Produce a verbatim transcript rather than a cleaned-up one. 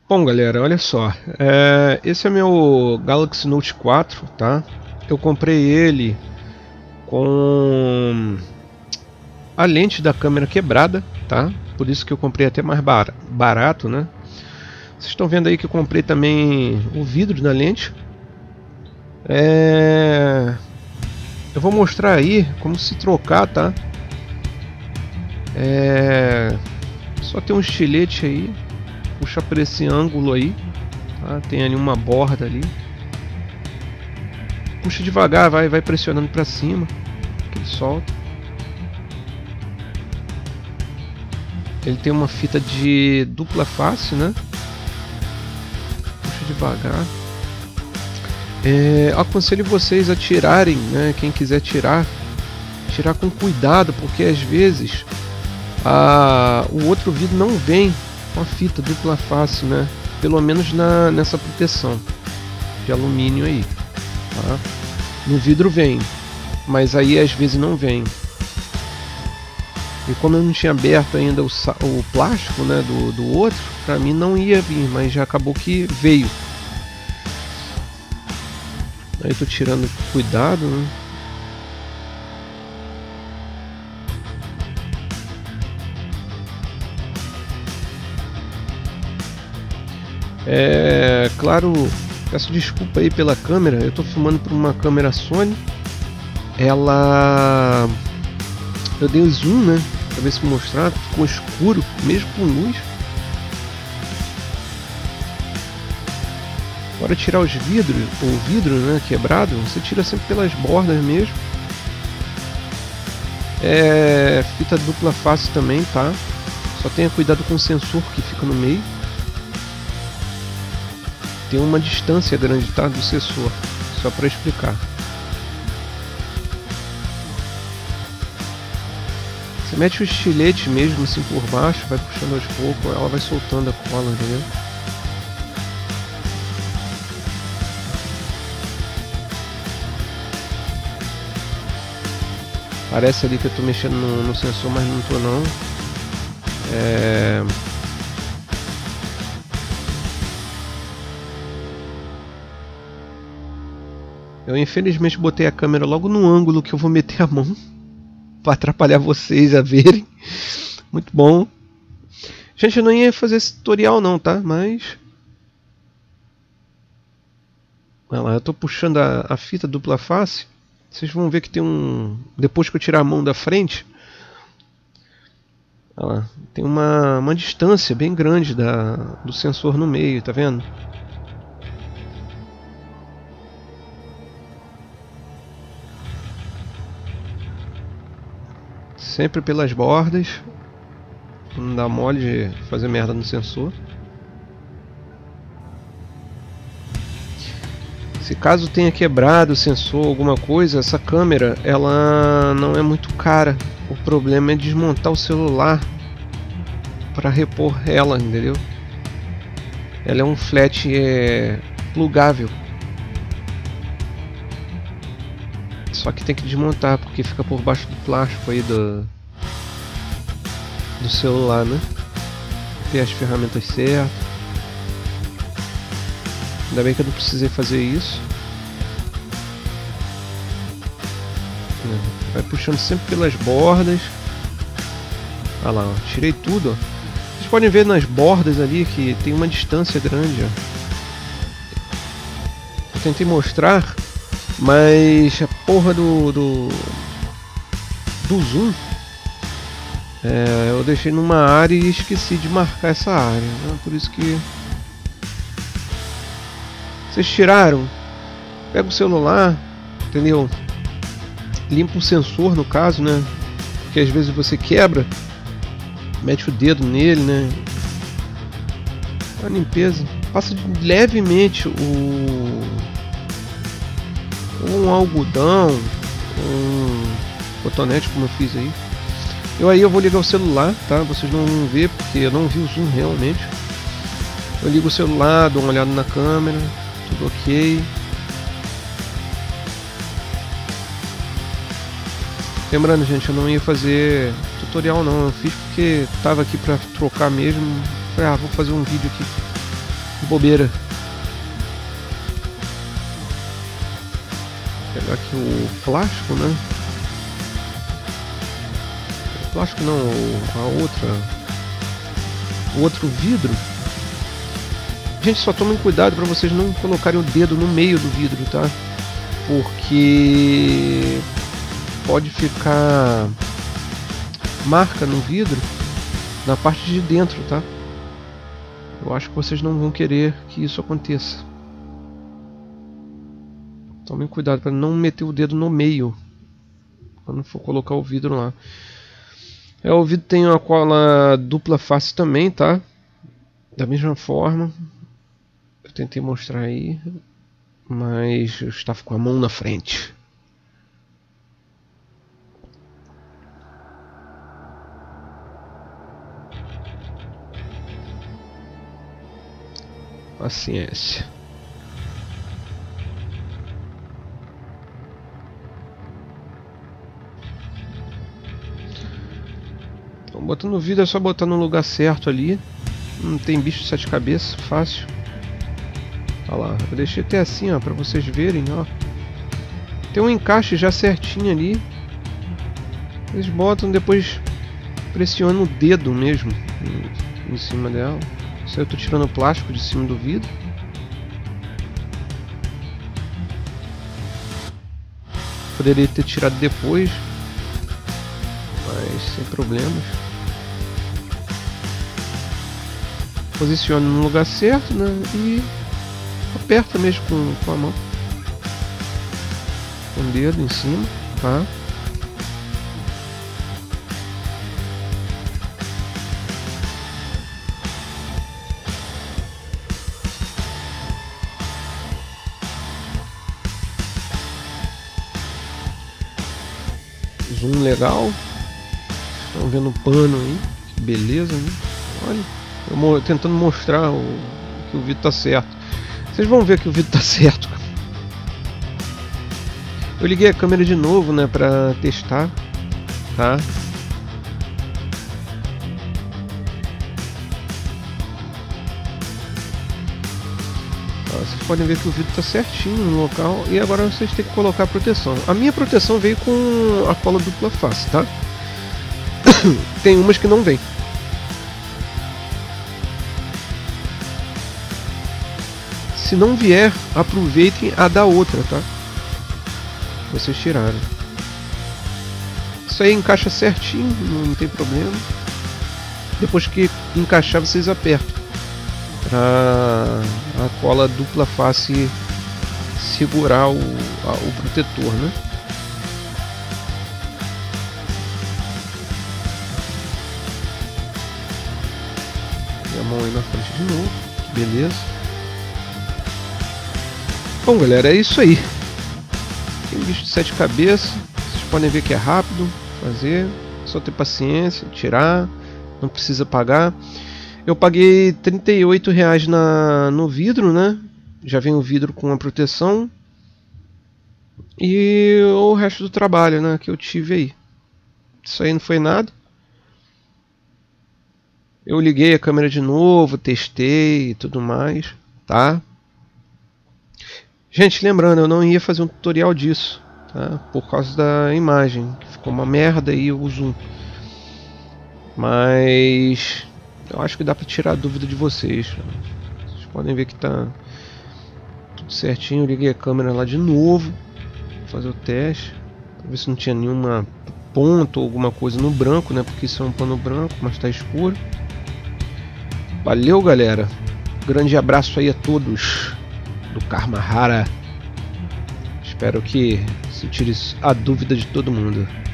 Bom, galera, olha só, é, esse é meu Galaxy Note quatro, tá? Eu comprei ele com a lente da câmera quebrada, tá? Por isso que eu comprei até mais bar barato, né? Vocês estão vendo aí que eu comprei também o vidro da lente. É... Eu vou mostrar aí como se trocar, tá? É... Só tem um estilete aí. Puxa para esse ângulo aí, tá? Tem ali uma borda ali. Puxa devagar, vai, vai pressionando para cima, que ele solta. Ele tem uma fita de dupla face, né? Puxa devagar. É, aconselho vocês a tirarem, né? Quem quiser tirar, tirar com cuidado, porque às vezes a, o outro vidro não vem com a fita dupla face, né? Pelo menos na, nessa proteção de alumínio aí, tá? No vidro vem, mas aí às vezes não vem. E como eu não tinha aberto ainda o, o plástico, né, do, do outro, pra mim não ia vir, mas já acabou que veio. Aí tô tirando cuidado, né? É claro, peço desculpa aí pela câmera, eu tô filmando por uma câmera Sony. Ela... eu dei o zoom, né, pra ver se mostrar, ficou escuro, mesmo com luz. Para tirar os vidros, o vidro, né, quebrado, você tira sempre pelas bordas mesmo. É fita dupla face também, tá? Só tenha cuidado com o sensor que fica no meio. Tem uma distância grande, tá, do sensor, só para explicar. Você mete o estilete mesmo assim por baixo, vai puxando aos poucos, ela vai soltando a cola, entendeu? Parece ali que eu tô mexendo no, no sensor, mas não tô não. É... Eu infelizmente botei a câmera logo no ângulo que eu vou meter a mão para atrapalhar vocês a verem. Muito bom. Gente, eu não ia fazer esse tutorial não, tá? Mas... olha lá, eu tô puxando a, a fita dupla face. Vocês vão ver que tem um... depois que eu tirar a mão da frente... olha lá, tem uma, uma distância bem grande da, do sensor no meio, tá vendo? Sempre pelas bordas. Não dá mole de fazer merda no sensor. Se caso tenha quebrado o sensor, alguma coisa, essa câmera ela não é muito cara. O problema é desmontar o celular para repor ela, entendeu? Ela é um flat é, plugável. Só que tem que desmontar porque fica por baixo do plástico aí do, do celular, né? Ter as ferramentas certas. Ainda bem que eu não precisei fazer isso. Vai puxando sempre pelas bordas. Olha lá, ó, tirei tudo. Ó. Vocês podem ver nas bordas ali que tem uma distância grande. Ó. Eu tentei mostrar, mas a porra do do, do zoom é, eu deixei numa área e esqueci de marcar essa área, né? Por isso que vocês tiraram, pega o celular, entendeu? Limpa o sensor no caso, né? Porque às vezes você quebra, mete o dedo nele, né? A limpeza, passa levemente o um algodão, um cotonete como eu fiz aí. Eu aí eu vou ligar o celular, tá? Vocês não vão ver porque eu não vi o zoom realmente. Eu ligo o celular, dou uma olhada na câmera, tudo ok. Lembrando, gente, eu não ia fazer tutorial não, eu fiz porque tava aqui pra trocar mesmo. Falei, ah, vou fazer um vídeo aqui bobeira. Vou pegar aqui o plástico, né? O plástico não, a outra, o outro vidro. Gente, só tomem cuidado para vocês não colocarem o dedo no meio do vidro, tá? Porque pode ficar marca no vidro na parte de dentro, tá? Eu acho que vocês não vão querer que isso aconteça. Tomem cuidado para não meter o dedo no meio quando for colocar o vidro lá. É, o vidro tem uma cola dupla face também, tá? Da mesma forma. Eu tentei mostrar aí, mas eu estava com a mão na frente. Paciência. Então, botando o vidro é só botar no lugar certo ali. Não tem bicho de sete cabeças, fácil. Olha lá, eu deixei até assim, ó, para vocês verem, ó. Tem um encaixe já certinho ali. Eles botam, depois pressionam o dedo mesmo em, em cima dela. Isso aí eu tô tirando o plástico de cima do vidro. Poderia ter tirado depois, mas sem problemas. Posiciona no lugar certo, né? E aperta mesmo com, com a mão, com o dedo em cima, tá? Zoom legal. Estão vendo o pano aí, que beleza, né? Olha, eu tentando mostrar o, que o vídeo tá certo. Vocês vão ver que o vídeo tá certo. Eu liguei a câmera de novo, né, pra testar, tá? Ó, vocês podem ver que o vídeo tá certinho no local. E agora vocês têm que colocar a proteção. A minha proteção veio com a cola dupla face, tá? Tem umas que não vem. Se não vier, aproveitem a da outra, tá? Vocês tiraram. Isso aí encaixa certinho, não tem problema. Depois que encaixar, vocês apertam pra a cola dupla face segurar o, a, o protetor, né? E a mão aí na frente de novo, que beleza. Bom, galera, é isso aí. Tem bicho de sete cabeças. Vocês podem ver que é rápido fazer. Só ter paciência, tirar. Não precisa pagar. Eu paguei trinta e oito reais na, no vidro, né? Já vem o vidro com a proteção. E o resto do trabalho, né, que eu tive aí. Isso aí não foi nada. Eu liguei a câmera de novo, testei e tudo mais, tá? Gente, lembrando, eu não ia fazer um tutorial disso, tá? Por causa da imagem, que ficou uma merda aí o zoom. Mas eu acho que dá pra tirar a dúvida de vocês. Vocês podem ver que tá tudo certinho. Eu liguei a câmera lá de novo, vou fazer o teste, pra ver se não tinha nenhuma ponta ou alguma coisa no branco, né? Porque isso é um pano branco, mas tá escuro. Valeu, galera. Grande abraço aí a todos do Karma Hara. Espero que se tire a dúvida de todo mundo.